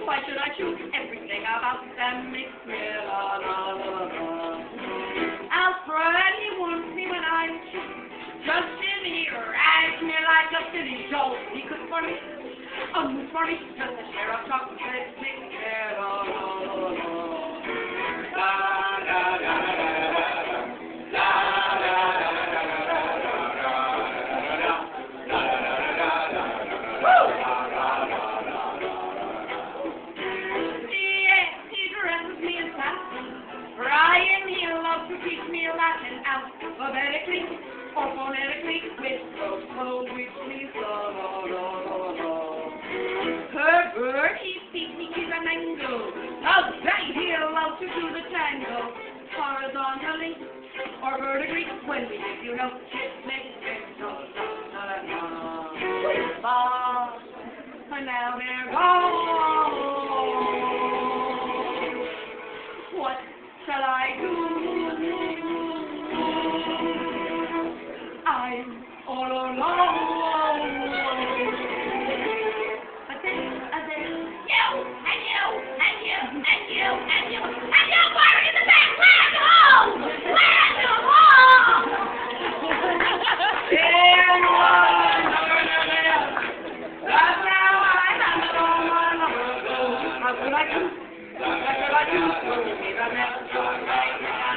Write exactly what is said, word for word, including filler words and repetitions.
Why should I choose? Everything about them makes me la la la la. Alfred, he wants me when I'm just in here, rags me like a silly doll. He could for me, um, for me, just a share of chocolate makes me la la la la. La la la la la. Brian, he loves to teach me Latin alphabetically or phonetically with those slow which means la la la la la. Herbert, he speaks me to the mango. Oh, bang, he loves to do the tango. Horizontally or vertically when we give you know it makes it so la la la la. Bye. And now they're gone. What shall I do? I'm all alone. But then, uh, then, you, and you, and you, and you, and you, and you, where in the back? Where's the hole? Where's the hole? In one, that's how I have it on my number. How could I do? How could I do?